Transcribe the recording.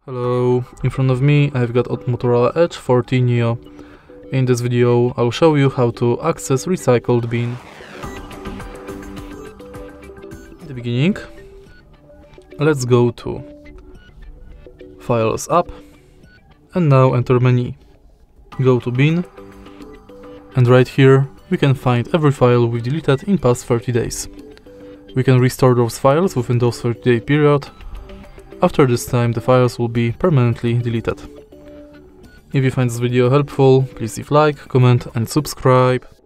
Hello, in front of me I've got a Motorola Edge 40 Neo. In this video I'll show you how to access recycled bin. In the beginning, let's go to Files App and now enter menu. Go to bin and right here we can find every file we've deleted in past 30 days. We can restore those files within those 30-day period. After this time the files will be permanently deleted. If you find this video helpful, please leave like, comment and subscribe.